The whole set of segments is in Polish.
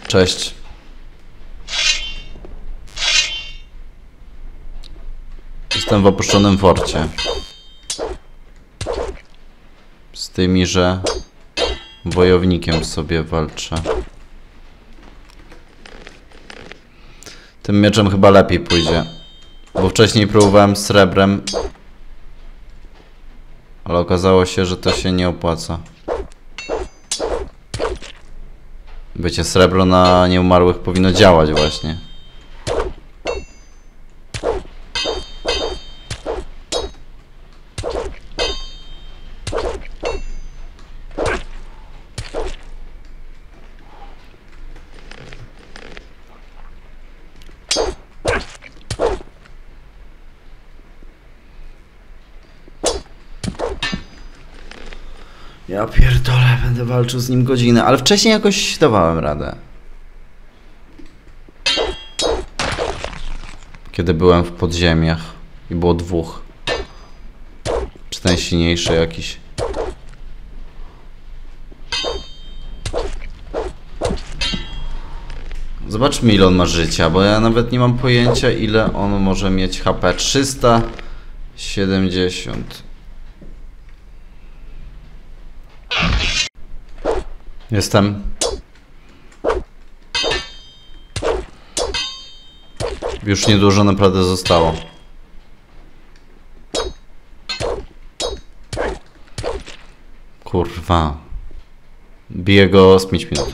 Cześć. Jestem w opuszczonym forcie. Z tymi, że wojownikiem sobie walczę. Tym mieczem chyba lepiej pójdzie. Bo wcześniej próbowałem srebrem. Ale okazało się, że to się nie opłaca. Bycie srebro na nieumarłych powinno działać właśnie. Ja pierdolę, będę walczył z nim godzinę, ale wcześniej jakoś dawałem radę. Kiedy byłem w podziemiach i było dwóch. Czy ten silniejszy jakiś? Zobaczmy, ile on ma życia, bo ja nawet nie mam pojęcia, ile on może mieć HP. 370. Jestem. Już niedużo naprawdę zostało. Kurwa. Biję go z 5 minut.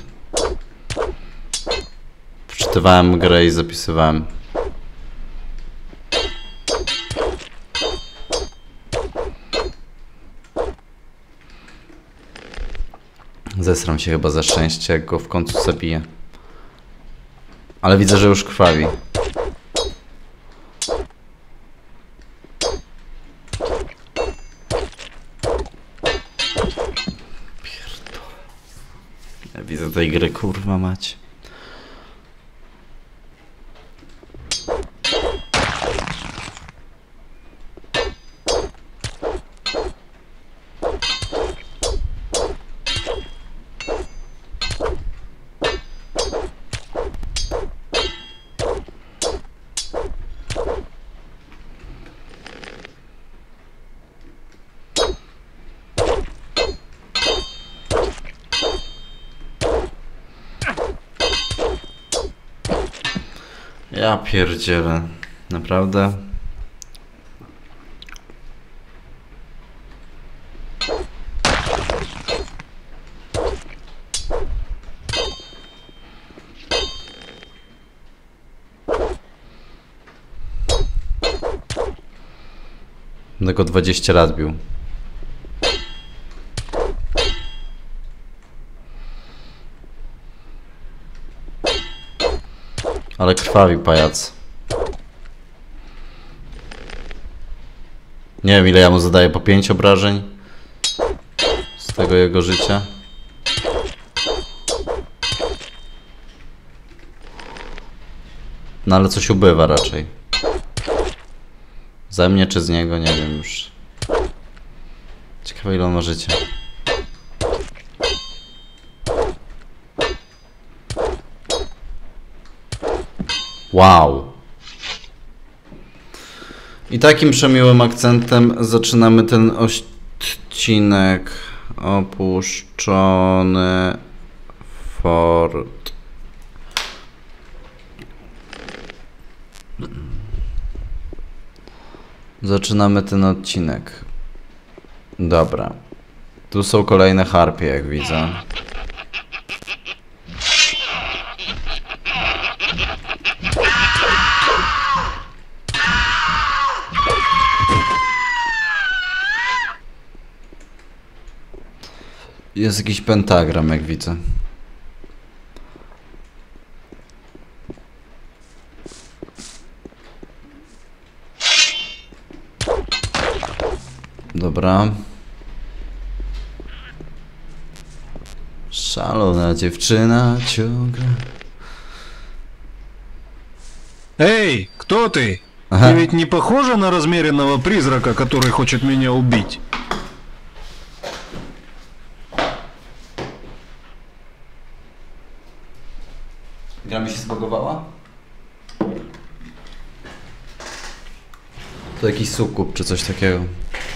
Wczytywałem grę i zapisywałem. Zesram się chyba za szczęście, jak go w końcu zabiję. Ale widzę, że już krwawi. Pierdolę. Ja widzę tej gry, kurwa mać. Ja pierdzielę. Naprawdę? Będę go 20 lat bił. Ale krwawi pajac. Nie wiem, ile ja mu zadaję, po 5 obrażeń z tego jego życia. No ale coś ubywa raczej. Ze mnie czy z niego, nie wiem już. Ciekawe, ile on ma życia. Wow. I takim przemiłym akcentem zaczynamy ten odcinek. Opuszczony fort. Zaczynamy ten odcinek. Dobra. Tu są kolejne harpie, jak widzę. Jest jakiś pentagram, jak widzę. Dobra. Szalona dziewczyna ciągle. Эй, кто ты? Ага. Ты ведь не похожа на размеренного призрака, который хочет меня убить? Gra mi się zbagowała? To jakiś sukub czy coś takiego.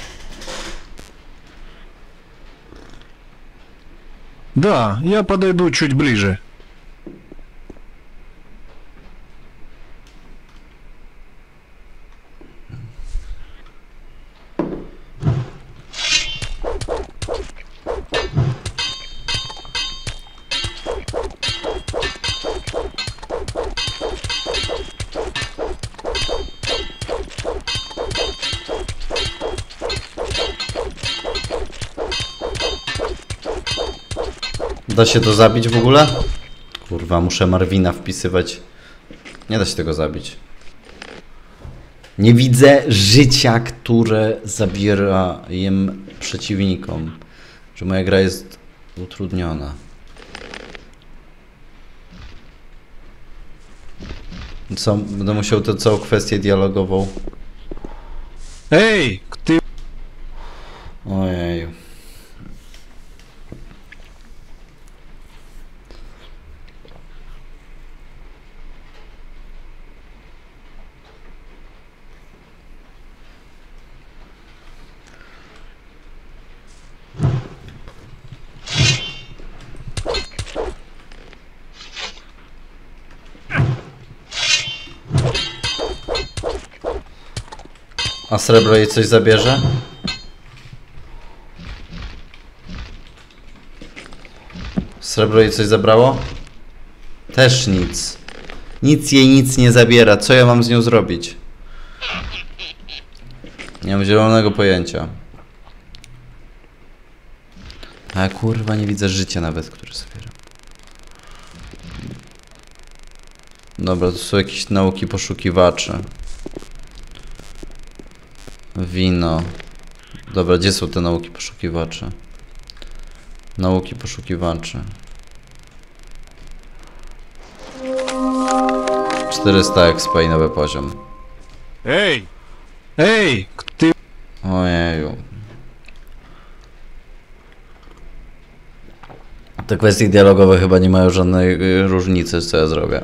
Да, я подойду чуть ближе. Da się to zabić w ogóle? Kurwa, muszę Marvina wpisywać. Nie da się tego zabić. Nie widzę życia, które zabieraję przeciwnikom. Że moja gra jest utrudniona. Co? Będę musiał tę całą kwestię dialogową. Эй, ты... Ojeju. A srebro jej coś zabierze? Srebro jej coś zabrało? Też nic. Nic jej nic nie zabiera. Co ja mam z nią zrobić? Nie mam zielonego pojęcia. A kurwa, nie widzę życia nawet, które zabiera. Dobra, to są jakieś nauki poszukiwaczy. Wino. Dobra, gdzie są te nauki poszukiwacze? Nauki poszukiwaczy. 400 expa i nowy poziom. Эй! Эй, ты... Ojeju. Te kwestie dialogowe chyba nie mają żadnej różnicy, co ja zrobię.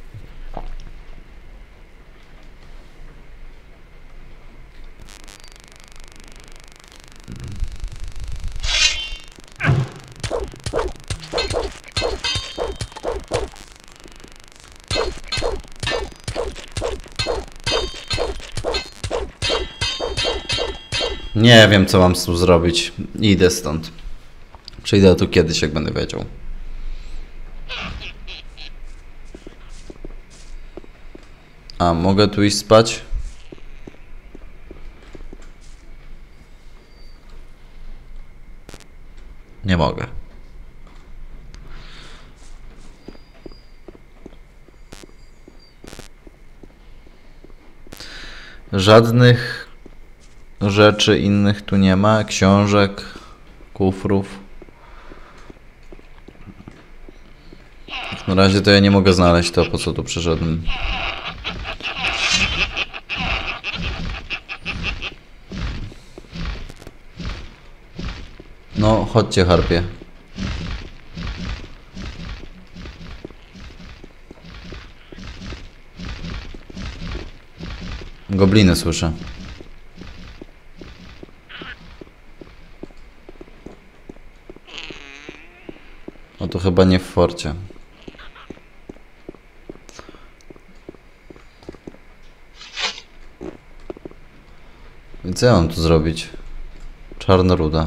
Nie wiem, co mam z tym zrobić. Idę stąd. Przyjdę tu kiedyś, jak będę wiedział. A, mogę tu iść spać? Nie mogę. Żadnych rzeczy innych tu nie ma. Książek, kufrów. Na razie to ja nie mogę znaleźć to, po co tu przyszedłem. No, chodźcie, harpie. Gobliny słyszę. No to chyba nie w forcie. I co ja mam tu zrobić? Czarna ruda.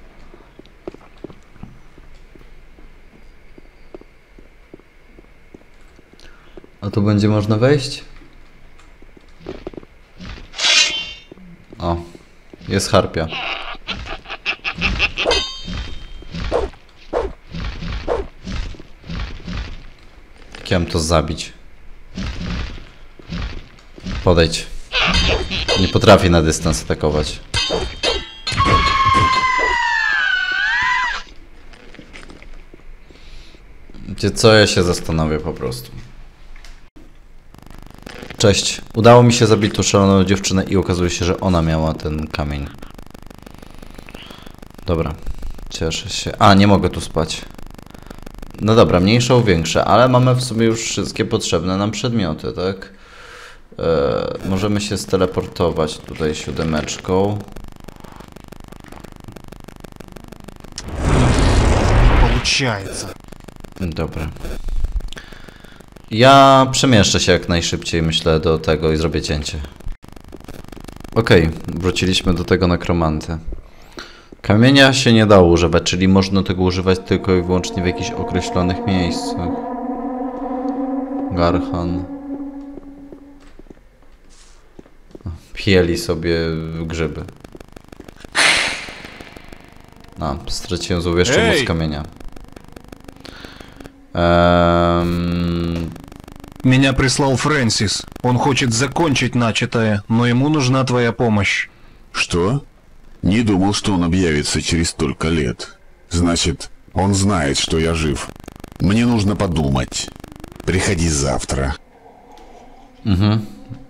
A tu będzie można wejść? O, jest harpia. Jak ja mam to zabić? Podejdź. Nie potrafię na dystans atakować. Wiecie co, ja się zastanowię po prostu. Cześć. Udało mi się zabić tą szaloną dziewczynę i okazuje się, że ona miała ten kamień. Dobra. Cieszę się. A, nie mogę tu spać. No dobra, mniejszą, większe, ale mamy w sumie już wszystkie potrzebne nam przedmioty, tak? Możemy się steleportować tutaj 7. Получается. Dobra. Ja przemieszczę się jak najszybciej, myślę, do tego i zrobię cięcie. Okej, wróciliśmy do tego nekromanty. Kamienia się nie dało używać, czyli można tego używać tylko i wyłącznie w jakichś określonych miejscach. Garhan. Pieli sobie grzyby. A, straciłem złą jeszcze moc kamienia. Меня прислал Фрэнсис. Он хочет закончить начатое, но ему нужна твоя помощь. Что? Не думал, что он объявится через столько лет. Значит, он знает, что я жив. Мне нужно подумать. Приходи завтра. Угу.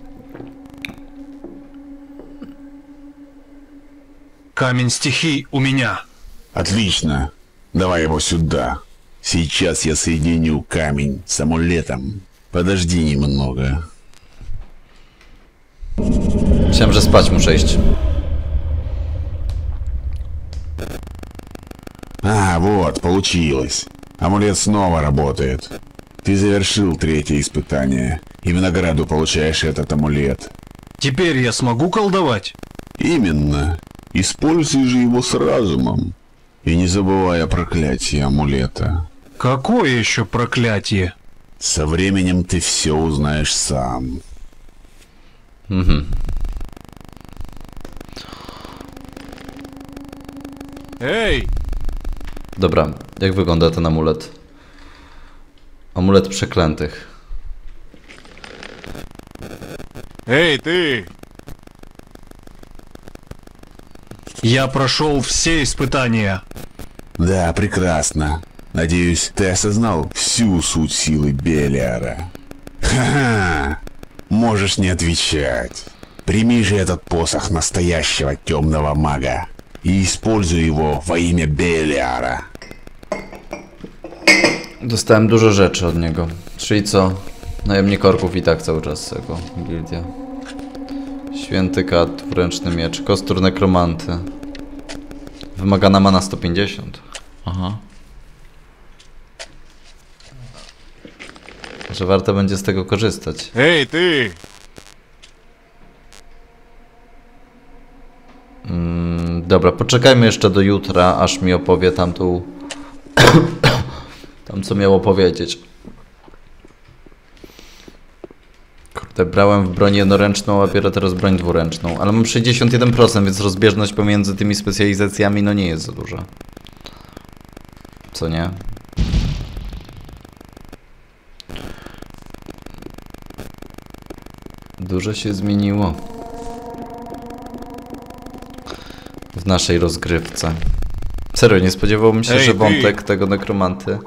Камень стихий у меня. Отлично. Давай его сюда. Сейчас я соединю камень с амулетом. Подожди немного. Myślałem, że spać muszę iść. А, вот, получилось. Амулет снова работает. Ты завершил 3-е испытание. И в награду получаешь этот амулет. Теперь я смогу колдовать? Именно. Используй же его с разумом. И не забывай о проклятии амулета. Какое еще проклятие? Со временем ты все узнаешь сам. Mhm. Эй! Dobra, jak wygląda ten amulet? Amulet przeklętych. Эй, ты! Я прошел все испытания. Да, прекрасно. Надеюсь, ты осознал всю суть силы Белиара. Ха-ха! Можешь не отвечать. Прими же этот посох настоящего темного мага и используй его во имя Белиара. Dostałem dużo rzeczy od niego. Czyli co? Najemnik orków i tak cały czas tego gildia. Święty kat, dwuręczny miecz, kostur nekromanty. Wymagana mana 150. Aha. Że warto będzie z tego korzystać. Эй, ты! Dobra, poczekajmy jeszcze do jutra, aż mi opowie tamtą... tam co miało powiedzieć. Kurde, brałem w broń jednoręczną, a biorę teraz broń dwuręczną. Ale mam 61%, więc rozbieżność pomiędzy tymi specjalizacjami no nie jest za duża. Co nie? Dużo się zmieniło w naszej rozgrywce. Serio, nie spodziewałbym się, że wątek tego nekromanty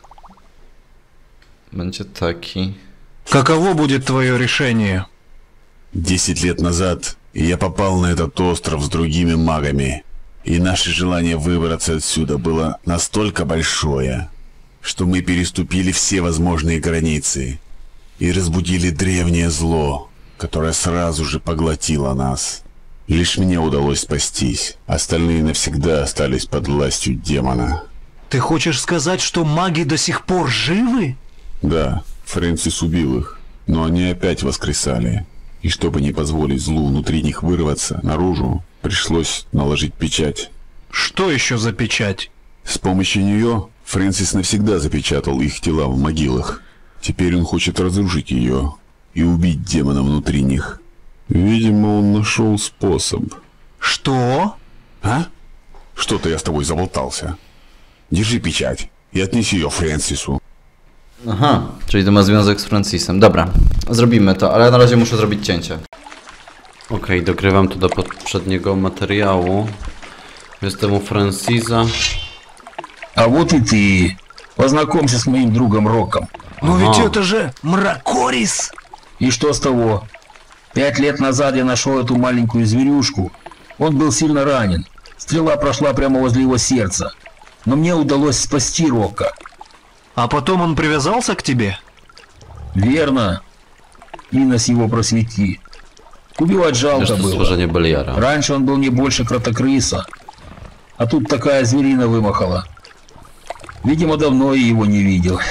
będzie taki. Каково будет твое решение? 10 лет назад я попал на этот остров с другими магами, и наше желание выбраться отсюда было настолько большое, что мы переступили все возможные границы и разбудили древнее зло, которое сразу же поглотило нас. Лишь мне удалось спастись, остальные навсегда остались под властью демона. Ты хочешь сказать, что маги до сих пор живы? Да, Фрэнсис убил их, но они опять воскресали. И чтобы не позволить злу внутри них вырваться наружу, пришлось наложить печать. Что еще за печать? С помощью нее Фрэнсис навсегда запечатал их тела в могилах. Теперь он хочет разрушить ее и убить демона внутри них. Видимо, он нашел способ. Что? А? Что-то я с тобой заболтался. Держи печать и отнеси ее Фрэнсису. Aha, czyli to ma związek z Francisem. Dobra, zrobimy to, ale na razie muszę zrobić cięcie. Okej, dogrywam to do poprzedniego materiału. Jestem u Francisa. А вот и ты. Познакомься с моим другом Роком. Но ведь это же Мракорис! И что с того? 5 лет назад я нашел эту маленькую зверюшку. Он был сильно ранен. Стрела прошла прямо возле его сердца. Но мне удалось спасти Рока. А потом он привязался к тебе? Верно. Инос его просвети. Убивать жалко Jeszcze было. stworzenie Beliara. Раньше он был не больше кротокрыса. А тут такая зверина вымахала. Видимо, давно я его не видел.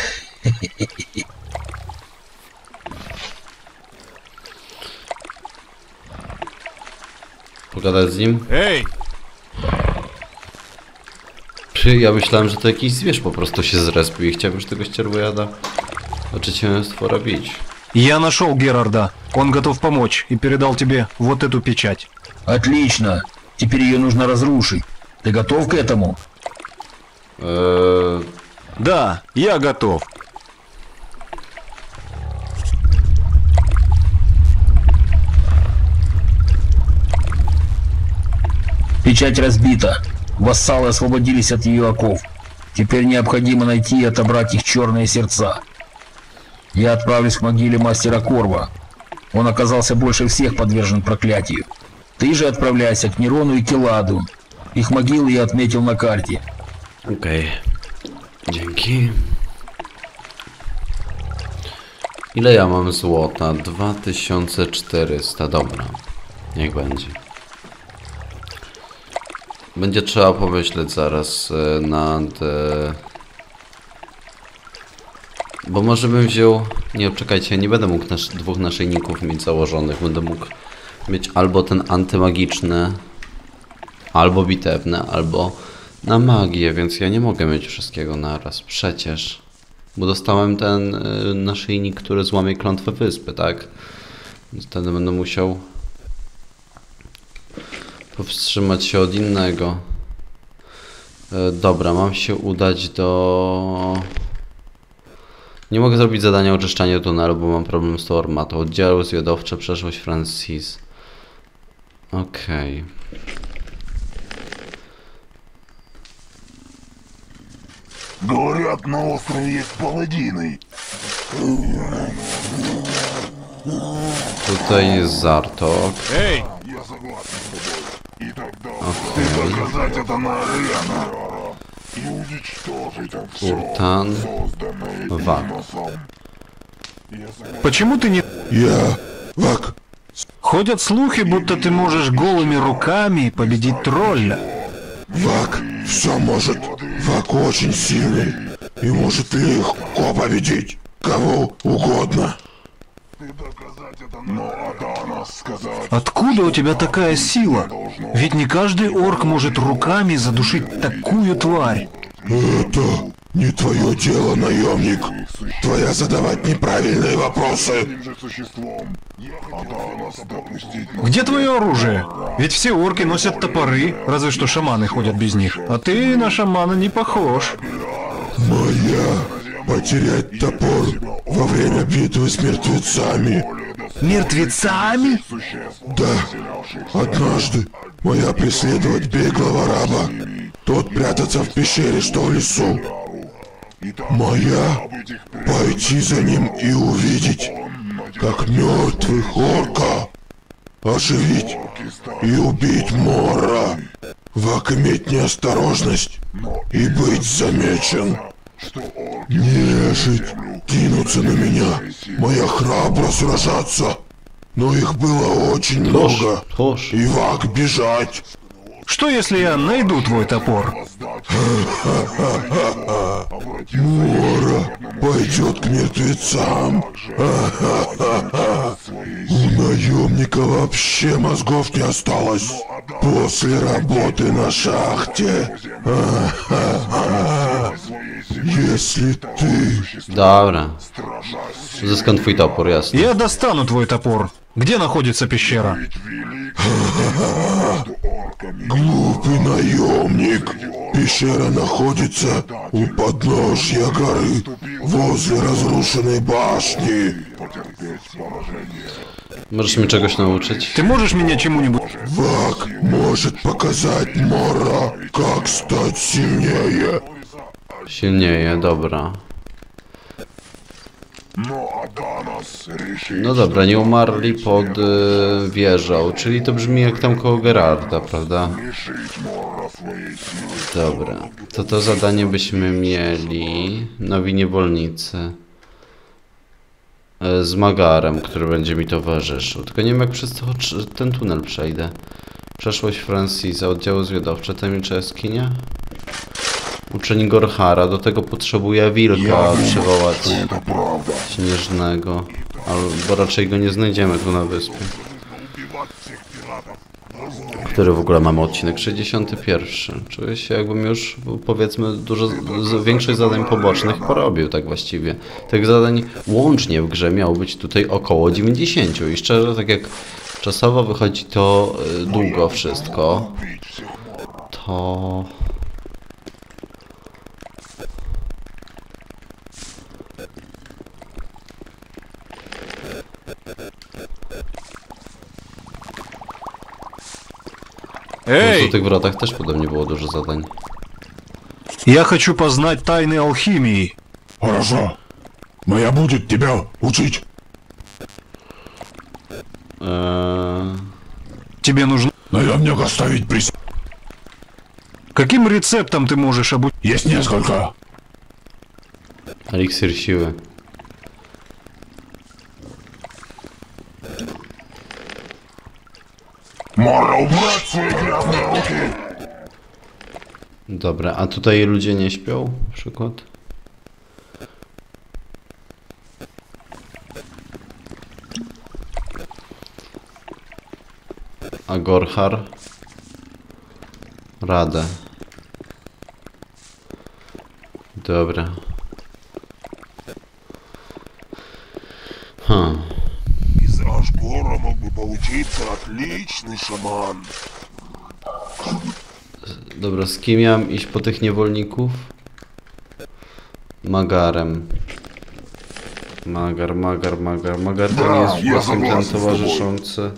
Pogadać z nim? Эй! Ja myślałem, że to jakiś zwierz po prostu się zrespił i chciałbym już tego ścierwojada stwora bić. Я нашел Герарда. Он готов помочь и передал тебе вот эту печать. Отлично. Теперь ее нужно разрушить. Ты готов к этому? Да, я готов. Печать разбита. Вассалы освободились от ее оков. Теперь необходимо найти и отобрать их черные сердца. Я отправлюсь к могиле мастера Корва. Он оказался больше всех подвержен проклятию. Ты же отправляйся к Нерону и Келаду. Их могилы я отметил на карте. Okej. Dzięki. Ile ja mam złota? 2400. Dobra. Niech będzie. Będzie trzeba pomyśleć zaraz nad... Bo może bym wziął... Nie, czekajcie, nie będę mógł dwóch naszyjników mieć założonych. Będę mógł mieć albo ten antymagiczny, albo bitewny, albo na magię, więc ja nie mogę mieć wszystkiego naraz. Przecież. Bo dostałem ten naszyjnik, który złamie klątwę wyspy, tak? Więc wtedy będę musiał powstrzymać się od innego. Dobra, mam się udać do... Nie mogę zrobić zadania oczyszczania tunelu, bo mam problem z tą armatą. Oddziały zwiadowcze, przeszłość Francis. Okej. Говорят, на острове есть паладины. Tutaj jest Zartok. Эй! Я согласен с тобой. И тогда ты доказать это на арене. И уничтожить все, Уртан. созданное Вак. Иносом. Я согласен. Почему ты не... Я... Вак. Ходят слухи, будто ты можешь голыми руками победить тролля. Вак все может. Вак очень сильный. И может легко победить кого угодно. Ты доказать это, но Адана сказать. Откуда у тебя такая сила? Ведь не каждый орк может руками задушить такую тварь. Это не твое дело, наемник. Твоя задавать неправильные вопросы. Где твое оружие? Ведь все орки носят топоры, разве что шаманы ходят без них. А ты на шамана не похож. Моя потерять топор во время битвы с мертвецами. Мертвецами? Да, однажды моя преследовать беглого раба. Тот прятаться в пещере, что в лесу. Моя пойти за ним и увидеть, как мертвых орка оживить и убить Мора. Вак иметь неосторожность и быть замечен. Нежить кинуться на меня, моя храбро сражаться. Но их было очень много. Тож. И Вак бежать. Что если я найду твой топор? Мора пойдет к мертвецам. У наемника вообще мозгов не осталось. После работы на шахте. Если ты... Dobra. Zyskam twój topór, jasne. Я достану твой топор. Где находится пещера? Глупый наемник. Пещера находится у подножья горы, возле разрушенной башни. Możesz mnie czegoś nauczyć? Ты можешь меня чему-нибудь... Вак может показать Мора, как стать сильнее. Silnieje, dobra. Но Аданос решит, No dobra, nie umarli pod wieżą, czyli to brzmi jak tam koło Gerarda, prawda? лишить Морра своей силы. Dobra, to zadanie byśmy mieli. Nowi niewolnicy. Z Magarem, który będzie mi towarzyszył. Tylko nie wiem jak przez ten tunel przejdę. Przeszłość Francisa, oddziały zwiadowcze, tajemnicza jaskinia. Uczeń Gorhara, do tego potrzebuję wilka przywołać Это правда. śnieżnego. Albo raczej go nie znajdziemy tu na wyspie. Убивать всех пиратов. Który w ogóle mamy odcinek 61. Czuję się jakbym już powiedzmy większość zadań pobocznych porobił tak właściwie. Tych zadań łącznie w grze miało być tutaj około 90 i szczerze tak jak czasowo wychodzi to długo wszystko, to... Эй, W tych wrotach też podobnie było dużo zadań. я хочу познать тайны алхимии. Хорошо. Моя будет тебя учить. Тебе нужно... Наемник оставить присягу. Каким рецептом ты можешь обучить? Есть несколько. Eliksir siły. Морра, убрать свои грязные руки. Dobra, a tutaj ludzie nie śpią na przykład? A Gorhar? Radę. Dobra. Из Ашгора мог бы получиться отличный шаман. Dobra, z kim miałem iść po tych niewolników? Magarem. Magar to nie jest właśnie ten towarzyszący.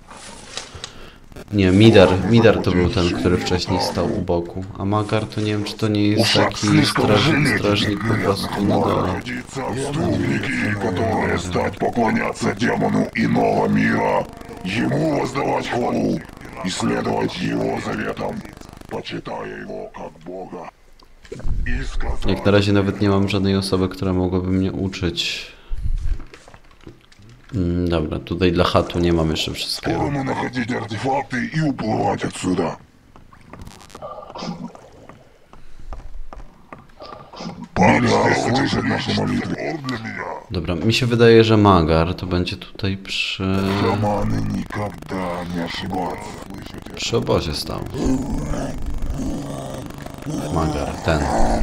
Nie, Midar to był ten, który wcześniej stał u boku. A Magar to nie wiem, czy to nie jest taki strażnik po prostu na dole. Родиться отступники, которые стать поклоняться демону иного мира, ему воздавать хвалу и следовать его заветам, почитая его как Бога. И сказать, Jak na razie nawet nie mam żadnej osoby, która mogłaby mnie uczyć. Dobra, tutaj dla chatu nie mam jeszcze wszystkiego. мы находить артефакты и уплывать отсюда. Миллиард слышит наши молитвы. Для меня. Dobra, mi się wydaje, że Magar to będzie tutaj przy Шаманы никогда не ошибаются. przy obozie stał. Magar, ten.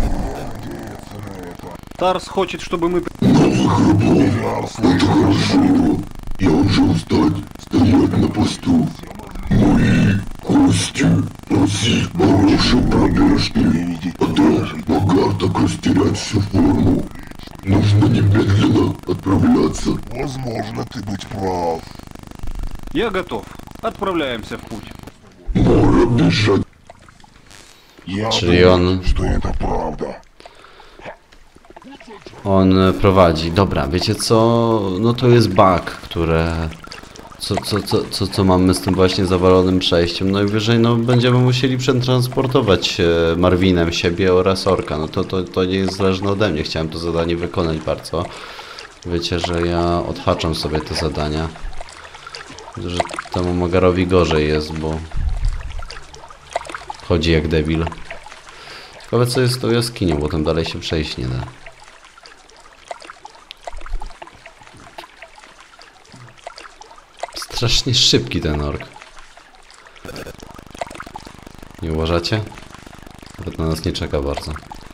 Тарс хочет, чтобы мы... Миллиард слышит наши молитвы. Я уже устать стоять на посту. Мои кости носить больше пробежки. Потом Магар так растерять всю форму. Нужно немедленно отправляться. Возможно, ты быть прав. Я готов. Отправляемся в путь. Мора бежать. Я Czyli думаю, on, что это правда. on prowadzi. Dobra, wiecie co? No to jest bug, które... Co mamy z tym właśnie zawalonym przejściem? No i wyżej no, będziemy musieli przetransportować Marvinem siebie oraz Orka. No to nie jest zależne ode mnie. Chciałem to zadanie wykonać bardzo. Wiecie, że ja odhaczam sobie te zadania. Że temu Magarowi gorzej jest, bo chodzi jak debil. Ciekawe co jest z tą jaskinią, bo tam dalej się przejść nie da. Strasznie szybki ten ork. Nie uważacie? Nawet na nas nie czeka bardzo.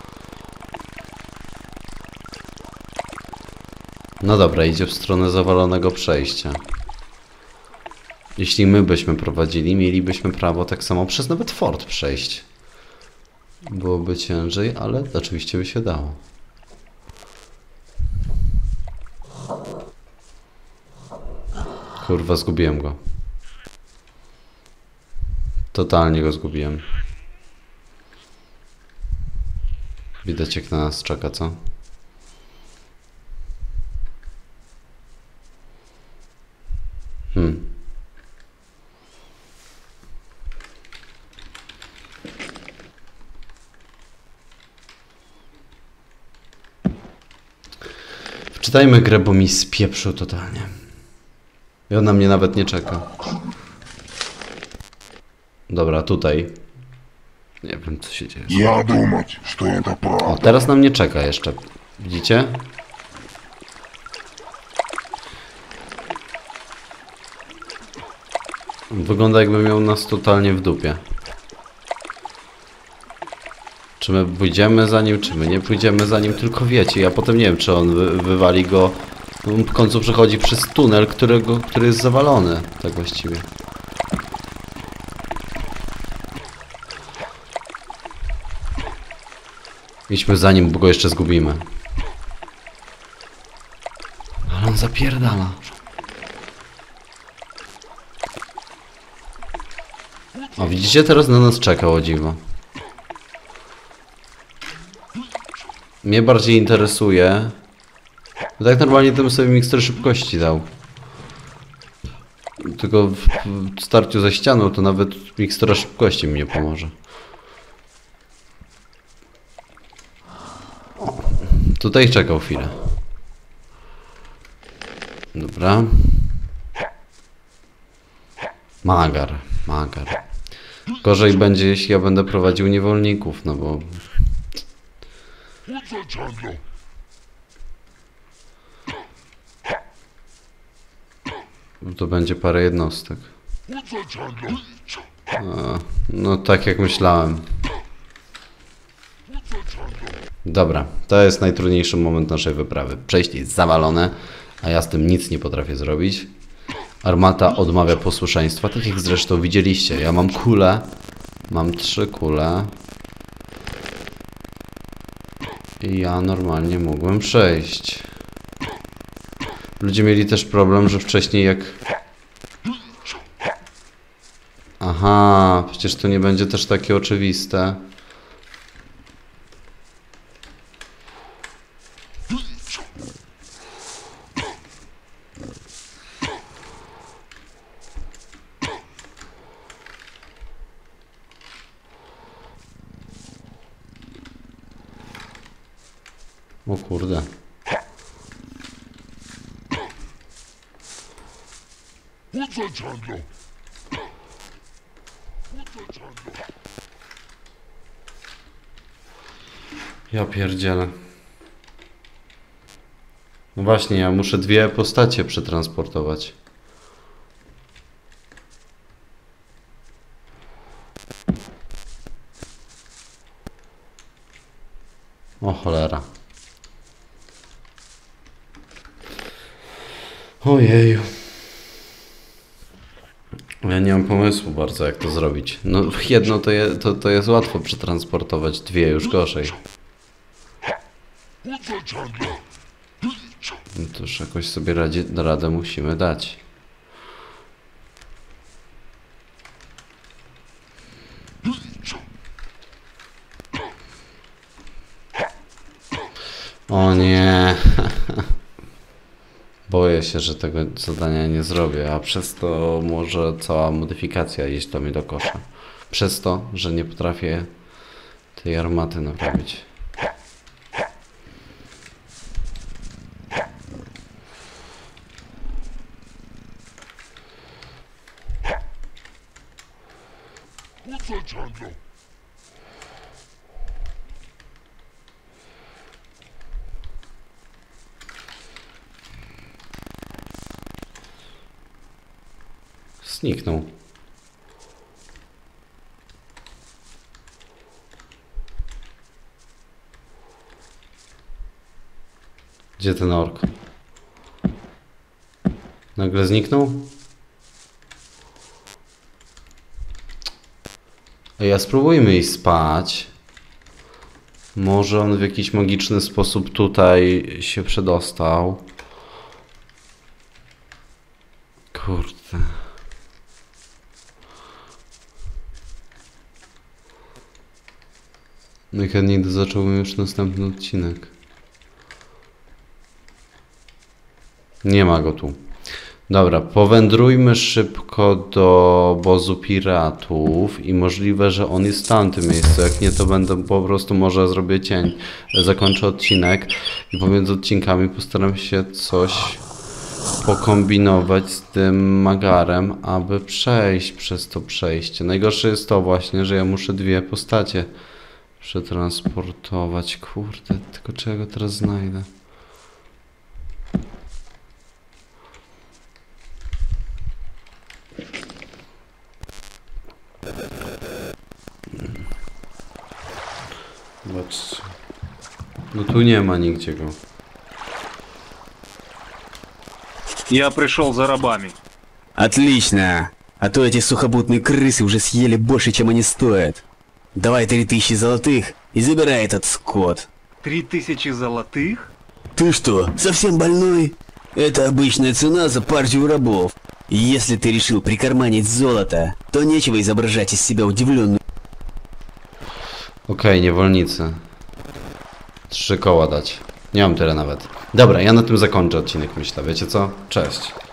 No dobra, idzie w stronę zawalonego przejścia. Jeśli my byśmy prowadzili, mielibyśmy prawo tak samo przez nawet fort przejść. Byłoby ciężej, ale oczywiście by się dało. Kurwa, zgubiłem go. Totalnie go zgubiłem. Widać jak na nas czeka, co? Wczytajmy grę, bo mi spieprzył totalnie. I on na mnie nawet nie czeka. Dobra, tutaj. Nie wiem, co się dzieje. Я думать, что это O, правда. teraz na mnie czeka jeszcze. Widzicie? Wygląda, jakby miał nas totalnie w dupie. Czy my pójdziemy za nim, czy my nie pójdziemy za nim, tylko wiecie. Ja potem nie wiem, czy on wywali go. W końcu przechodzi przez tunel, który jest zawalony. Tak właściwie. Idźmy za nim, bo go jeszcze zgubimy. Ale on zapierdala. O, widzicie? Teraz na nas czeka, o dziwo. Mnie bardziej interesuje... Tak normalnie tym sobie mikstur szybkości dał. Tylko w starciu ze ścianą to nawet mikstura szybkości mi nie pomoże. Tutaj czekał chwilę. Dobra. Magar. Gorzej będzie, jeśli ja będę prowadził niewolników, no bo... To będzie parę jednostek. No tak jak myślałem. Dobra, to jest najtrudniejszy moment naszej wyprawy. Przejście jest zawalone, a ja z tym nic nie potrafię zrobić. Armata odmawia posłuszeństwa, tak jak zresztą widzieliście. Ja mam kulę, mam 3 kule. I ja normalnie mogłem przejść. Ludzie mieli też problem, że wcześniej jak... Aha, przecież to nie będzie też takie oczywiste. O kurde. Ja pierdzielę. No właśnie, ja muszę 2 postacie przetransportować. O cholera. Ojeju. Ja nie mam pomysłu bardzo, jak to zrobić. No jedno to jest łatwo przetransportować, 2 już gorzej. No to już jakoś sobie radę musimy dać. O nie. Boję się, że tego zadania nie zrobię, a przez to może cała modyfikacja iść do mnie do kosza. Przez to, że nie potrafię tej armaty naprawić. Zniknął. Gdzie ten ork? Nagle zniknął? Ej, a spróbujmy iść spać. Może on w jakiś magiczny sposób tutaj się przedostał. Kurde. Najchętniej zacząłbym już następny odcinek. Nie ma go tu. Dobra, powędrujmy szybko do obozu piratów i możliwe, że on jest w tamtym miejscu. Jak nie, to będę po prostu może zrobię cień. Zakończę odcinek i pomiędzy odcinkami postaram się coś pokombinować z tym magarem, aby przejść przez to przejście. Najgorsze jest to właśnie, że ja muszę dwie postacie przetransportować. Kurde, tylko czego teraz znajdę? Zobaczcie. No tu nie ma nigdzie go. Я пришел за рабами. Отлично. А то эти сухопутные крысы уже съели больше, чем они стоят. Давай 3000 золотых и забирай этот скот. 3000 золотых? Ты что, совсем больной? Это обычная цена за партию рабов. И если ты решил прикарманить золото, то нечего изображать из себя удивленную. Okej, niewolnicy. 3 koła dać. Nie mam tyle nawet. Dobra, ja na tym zakończę odcinek, myślę. Wiecie co? Cześć.